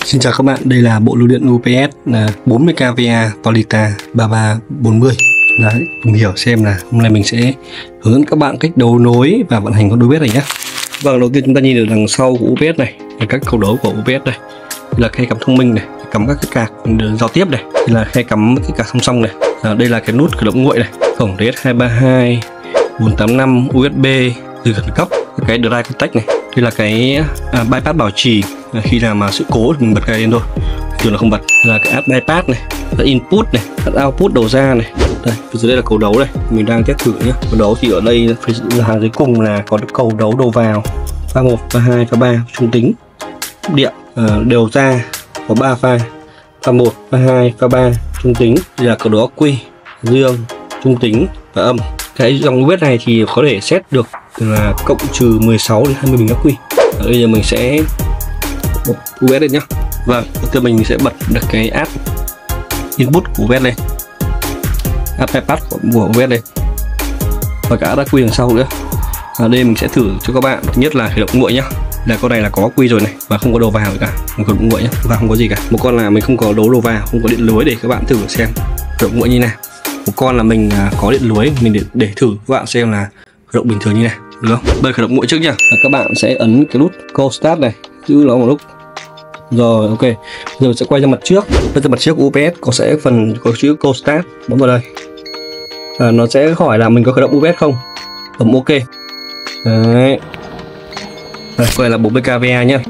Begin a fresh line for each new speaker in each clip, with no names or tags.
Xin chào các bạn, đây là bộ lưu điện UPS là 40kVA Toyota 3340. Đấy, cùng hiểu xem là hôm nay mình sẽ hướng dẫn các bạn cách đấu nối và vận hành con UPS này nhé. Vâng, đầu tiên chúng ta nhìn ở đằng sau của UPS này, các cầu đấu của UPS này, đây là khe cắm thông minh này, cắm các cái cạc giao tiếp này, đây là khe cắm cái cạc song song này. Đây là cái nút khởi động nguội này, cổng DS232, 485 USB từ khẩn cấp, cái drive contact này, đây là cái bypass bảo trì, khi nào mà sự cố thì mình bật cái lên thôi, thường là không bật. Là cái add bypass này, là input này, là output đầu ra này. Đây, dưới đây là cầu đấu này, mình đang test thử nhé. Cầu đấu thì ở đây là hàng dưới cùng là có cầu đấu đầu vào pha 1, pha 2, pha 3 trung tính điện, đều ra có 3 pha 1, pha 2, pha 3 trung tính. Đây là cầu đấu ắc quy dương, trung tính và âm. Cái dòng UPS này thì có thể set được là cộng trừ 16 đến 20 bình ắc quy. Ở đây giờ mình sẽ bật UPS lên nhé. Vâng, từ mình sẽ bật được cái add input của UPS lên, add bypass của UPS đây, và cả ắc quy đằng sau nữa. Ở đây mình sẽ thử cho các bạn. Thứ nhất là khởi động nguội nhá, là con này là có ắc quy rồi này và không có đầu vào cả, không khởi động nguội nhá, và không có gì cả. Một con là mình không có đấu đầu vào, không có điện lưới, để các bạn thử xem khởi động nguội như nào. Một con là mình có điện lưới, mình để thử các bạn xem là khởi động bình thường như nào, được không? Bây khởi động nguội trước nhá. Các bạn sẽ ấn cái nút Cold Start này, giữ nó một lúc. Rồi, ok. Rồi sẽ quay ra mặt trước. Bây giờ mặt trước của UPS có phần có chữ Cold Start, bấm vào đây. Nó sẽ hỏi là mình có khởi động UPS không. Bấm ok. Đấy. Đây, con này là 40kVA nhá.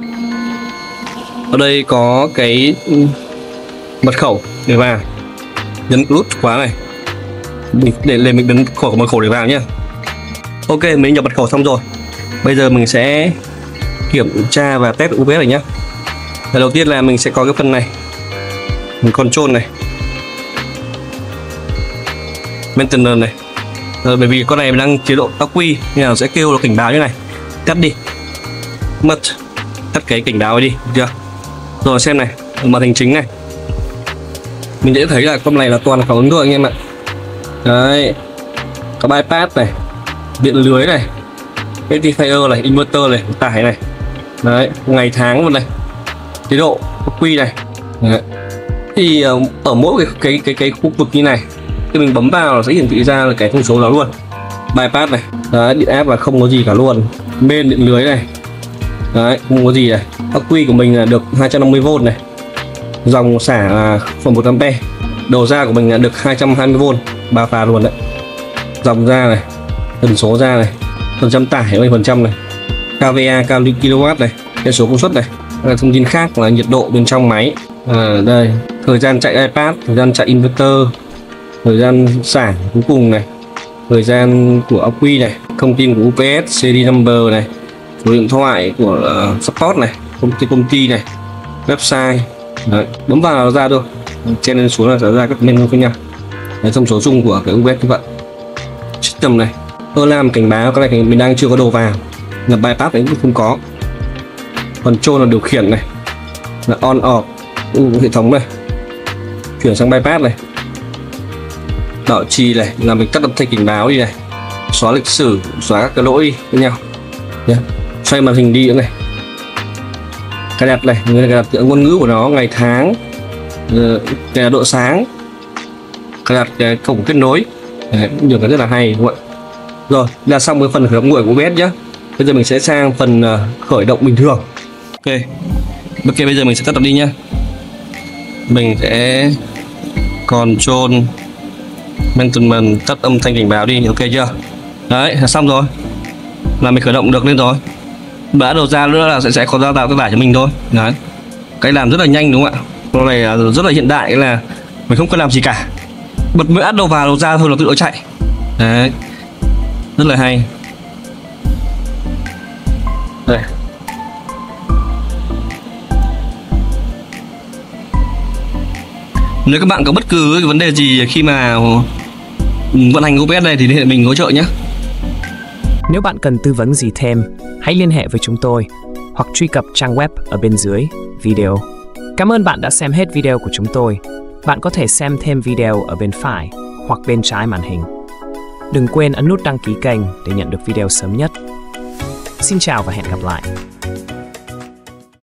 Ở đây có cái mật khẩu để vào. Nhấn nút khóa này. Để mình nhấn mật khẩu để vào nhá. Ok, mình nhập mật khẩu xong rồi. Bây giờ mình sẽ kiểm tra và test UPS này nhé. Đầu tiên là mình sẽ có cái phần này, mình control này, maintenance này. Bởi vì con này đang chế độ ắc quy nên là sẽ kêu là cảnh báo như này, cắt đi, mất, tắt cái cảnh báo ấy đi, được chưa? Rồi xem này, màn hình chính này, mình sẽ thấy là con này là toàn phản ứng rồi anh em ạ. Đấy, có bypass này, điện lưới này, rectifier này, inverter này, tải này, đấy, ngày tháng luôn này, chế độ ắc quy này. Đấy. Thì ở mỗi cái khu vực như này, khi mình bấm vào nó sẽ hiển thị ra là cái thông số đó luôn. Bypass này, đấy, điện áp là không có gì cả luôn. Bên điện lưới này, đấy, không có gì này. Ắc quy của mình là được 250V này, dòng xả là 1A, đầu ra của mình là được 220V, 3 pha luôn đấy. Dòng ra này, tần số ra này, phần trăm tải 70% này, kVA, kW này, cái số công suất này. Thông tin khác là nhiệt độ bên trong máy. Đây, thời gian chạy iPad, thời gian chạy inverter, thời gian xả cuối cùng này, thời gian của ắc quy này, thông tin của UPS, series number này, số điện thoại của support này, công ty này, website. Đấy, bấm vào nó ra thôi, trên lên xuống là sẽ ra các menu với nhau. Đấy, thông số chung của cái UPS như vậy. System này, tôi làm cảnh báo cái này mình đang chưa có đồ vào, là bypass đấy cũng không có. Control là điều khiển này, là on off hệ thống này, chuyển sang bypass này, bảo trì này là mình tắt âm thanh cảnh báo đi này, xóa lịch sử, xóa các cái lỗi với nhau. Xoay màn hình đi nữa này, cài đặt này, người cài đặt ngôn ngữ của nó, ngày tháng, cài đặt độ sáng, cài đặt cái cổng kết nối. Đấy, nhiều cái rất là hay đúng không ạ? Rồi là xong cái phần khởi động nguội của UPS nhé. Bây giờ mình sẽ sang phần khởi động bình thường. Ok, bây giờ mình sẽ tắt đập đi nhá. Mình sẽ control maintenance, tắt âm thanh cảnh báo đi, ok chưa? Đấy, là xong rồi, là mình khởi động được lên rồi. Đã đầu ra nữa là sẽ có tạo tải cho mình thôi. Đấy, cái làm rất là nhanh đúng không ạ? Con này rất là hiện đại, là mình không cần làm gì cả, bật mới ắt đầu vào đầu ra thôi là tự nó chạy. Đấy, rất là hay. Đây. Nếu các bạn có bất cứ cái vấn đề gì khi mà vận hành UPS này thì liên hệ mình hỗ trợ nhé.
Nếu bạn cần tư vấn gì thêm, hãy liên hệ với chúng tôi hoặc truy cập trang web ở bên dưới video. Cảm ơn bạn đã xem hết video của chúng tôi. Bạn có thể xem thêm video ở bên phải hoặc bên trái màn hình. Đừng quên ấn nút đăng ký kênh để nhận được video sớm nhất. Xin chào và hẹn gặp lại.